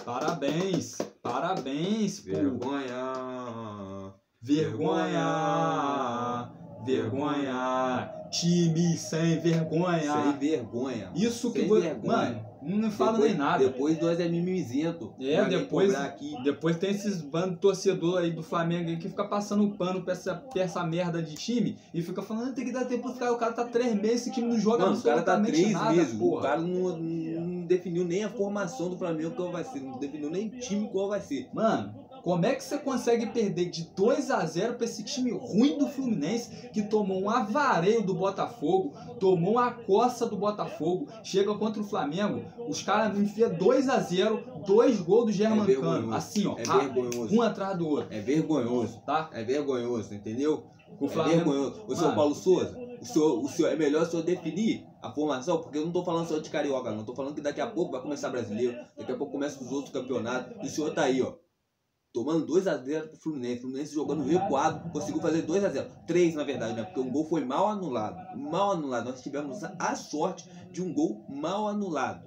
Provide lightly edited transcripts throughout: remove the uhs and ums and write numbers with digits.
Parabéns, parabéns, pô. Vergonha. Vergonha, vergonha, time sem vergonha. Sem vergonha. Isso que sem você. vergonha. Mano, não fala nem nada. Depois nós é mimizento. Depois tem esses bandos de torcedor aí do Flamengo aí que fica passando pano pra essa merda de time e fica falando, tem que dar tempo pros caras. O cara tá 3 meses, esse time não joga absolutamente nada, meses. porra. O cara não definiu nem a formação do Flamengo qual vai ser, não definiu nem time qual vai ser. Mano, como é que você consegue perder de 2-0 pra esse time ruim do Fluminense, que tomou um avareio do Botafogo, tomou uma coça do Botafogo, chega contra o Flamengo, os caras enfiam 2-0, 2 gols do Germancano, assim ó, vergonhoso. Um atrás do outro. É vergonhoso, tá? É vergonhoso, entendeu? O Flamengo, vergonhoso. O senhor Paulo Souza, o senhor, é melhor o senhor definir a formação, porque eu não tô falando só de carioca, não. Tô falando que daqui a pouco vai começar brasileiro, daqui a pouco começa os outros campeonatos, e o senhor tá aí, ó. Tomando 2-0 pro Fluminense. O Fluminense jogando recuado, conseguiu fazer 2-0. 3 na verdade, né? Porque o gol foi mal anulado. Mal anulado. Nós tivemos a sorte de um gol mal anulado.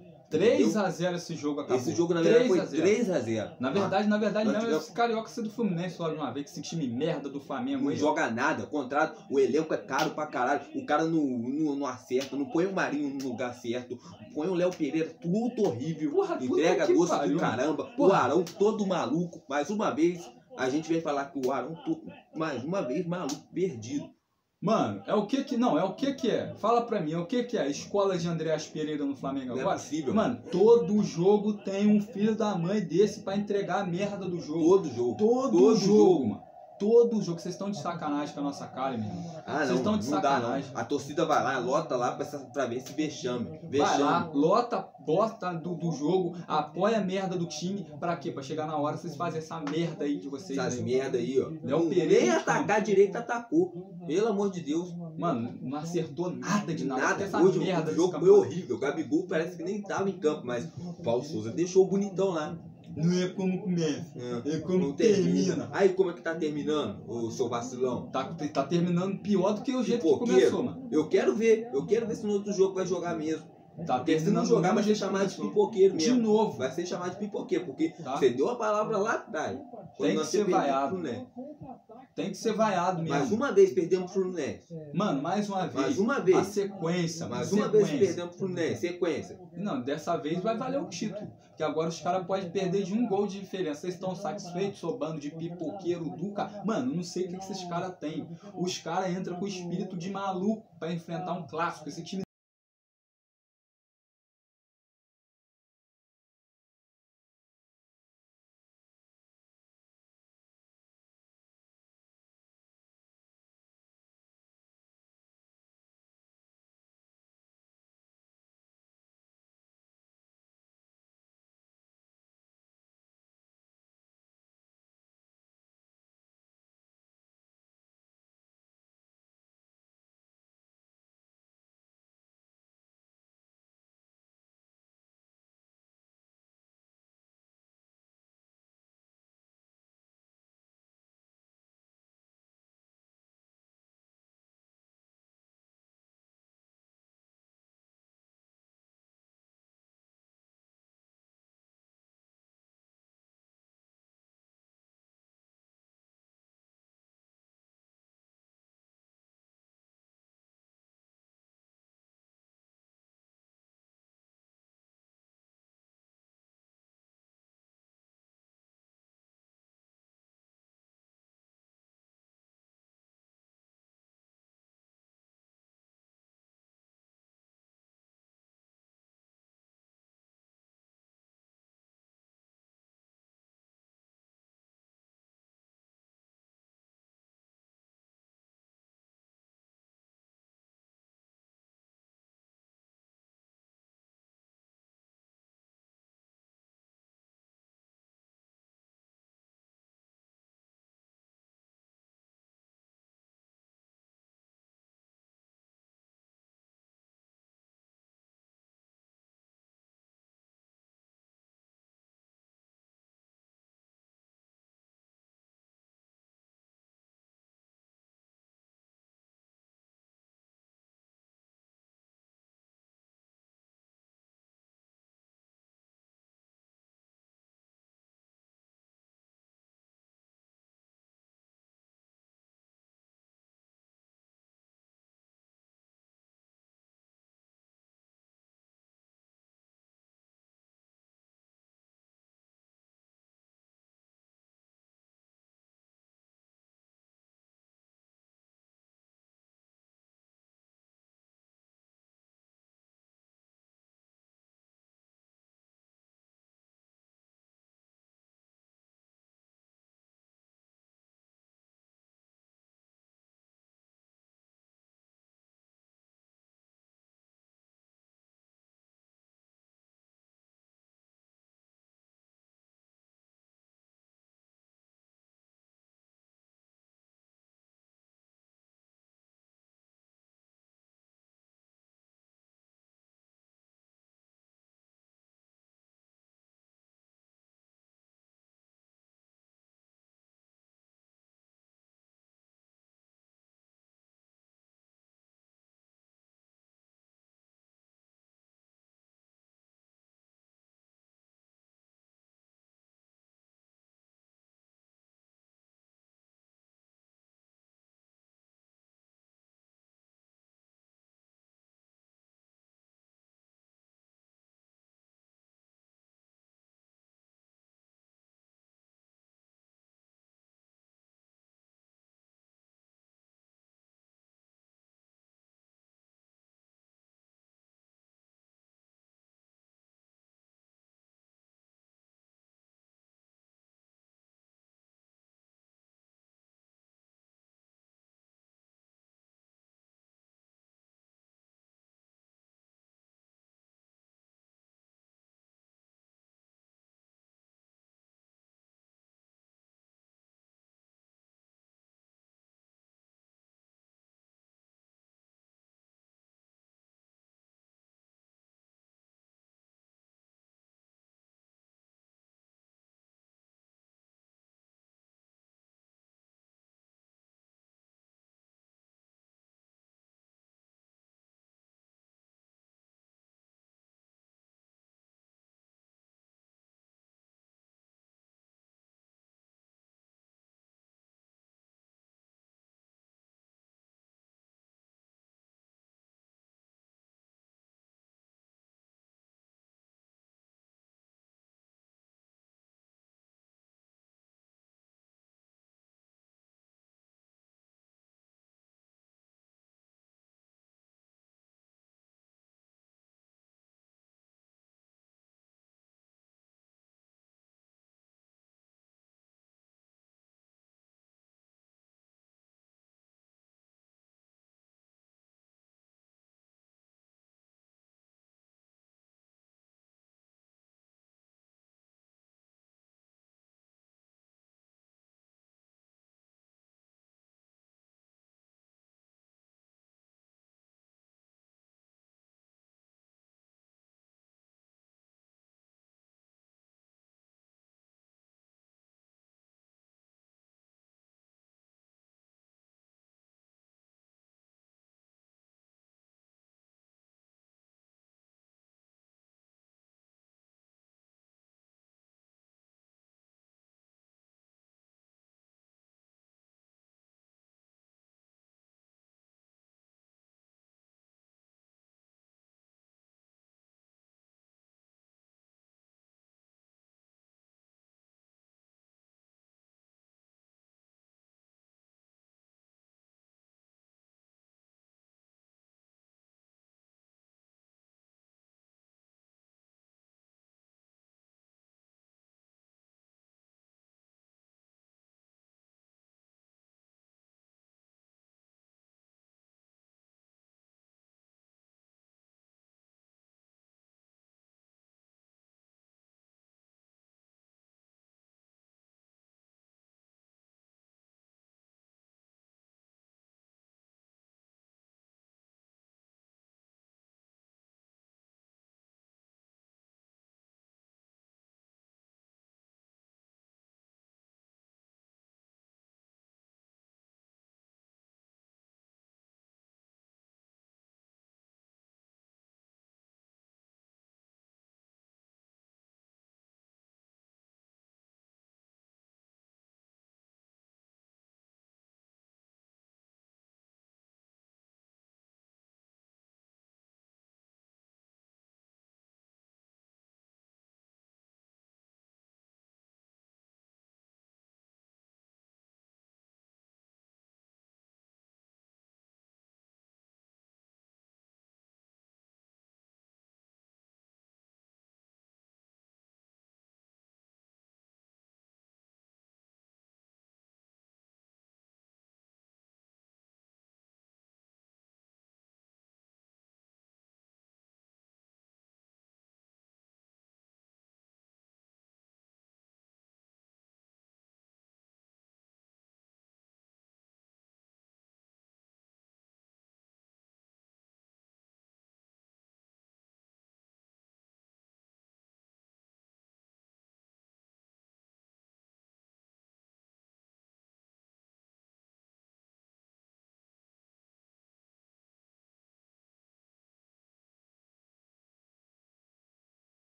3-0 esse jogo acabou. Esse jogo na verdade foi 3-0. Na verdade mesmo, esse carioca ser do Fluminense logo de uma vez, que esse time merda do Flamengo não aí. Joga nada, ao contrário, o elenco é caro pra caralho. O cara não acerta, não põe o Marinho no lugar certo, põe o Léo Pereira, tudo horrível. Porra, entrega doce do caramba. Porra. O Arão todo maluco. Mais uma vez, a gente vem falar que o Arão, mais uma vez, maluco, perdido. Mano, é o que que... Não, é o que que é? Fala pra mim, é o que que é? Escola de Andréas Pereira no Flamengo agora? Não é possível. Mano, todo jogo tem um filho da mãe desse pra entregar a merda do jogo. Todo jogo, mano. Todo jogo. Vocês estão de sacanagem com a nossa cara, meu irmão. Vocês estão de sacanagem. Dá, não. A torcida vai lá, lota lá pra ver esse vexame. Vai lá, lota, bosta do jogo, apoia a merda do time. Pra quê? Pra chegar na hora vocês fazem essa merda aí de vocês. Essas merda aí, ó. Léo Pereira. Nem atacar direito atacou. Pelo amor de Deus. Mano, não acertou nada de nada. Nada. Essa Hoje merda o jogo foi horrível. O Gabigol parece que nem tava em campo, mas o Paulo Souza deixou o bonitão lá. Não é como começa, é como termina. Aí como é que tá terminando, o seu vacilão? Tá terminando pior do que o jeito que começou, mano. Eu quero ver se no outro jogo vai jogar mesmo. Porque se não jogar, vai ser chamado de pipoqueiro mesmo. De novo. Vai ser chamado de pipoqueiro, porque você deu a palavra lá atrás. Tem que ser vaiado. Tem que ser vaiado mesmo. Mais uma vez perdemos pro Fluminense. Mano, mais uma vez. Mais uma vez. A sequência, mano. Mais uma vez perdemos pro Fluminense. Sequência. Não, dessa vez vai valer o título. Porque agora os caras podem perder de 1 gol de diferença. Vocês estão satisfeitos, seu bando de pipoqueiro do cara? Mano, não sei o que esses caras têm. Os caras entram com o espírito de maluco pra enfrentar um clássico. Esse time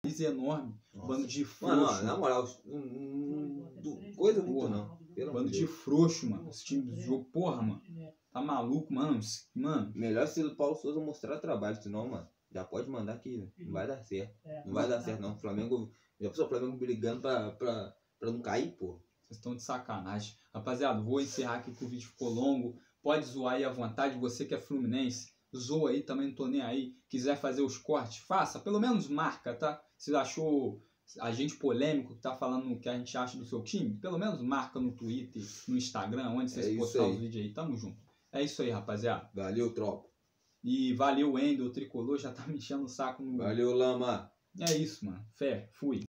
Isso é enorme. Nossa. Bando de Mano, frouxo. ó, na moral, coisa muito Porra. não. Pelo Bando amor de de Deus. frouxo, mano. Esse time do jogo, porra, mano. Tá maluco, mano? Mano, Melhor se o Paulo Souza mostrar trabalho, senão, mano, já pode mandar que não vai dar certo. Não vai dar certo, não. O Flamengo, já pensou o Flamengo brigando pra não cair, pô. vocês estão de sacanagem. Rapaziada, vou encerrar aqui que o vídeo ficou longo. Pode zoar aí à vontade. Você que é fluminense, zoa aí, também não tô nem aí. Quiser fazer os cortes, faça. Pelo menos marca, tá? Se achou a gente polêmico que tá falando o que a gente acha do seu time, pelo menos marca no Twitter, no Instagram, onde vocês isso postar aí. os vídeos aí. Tamo junto. É isso aí, rapaziada. Valeu, tropa. E valeu, Wendel, o Tricolor já tá me enchendo o saco no... Valeu, Lama. É isso, mano. Fé, fui.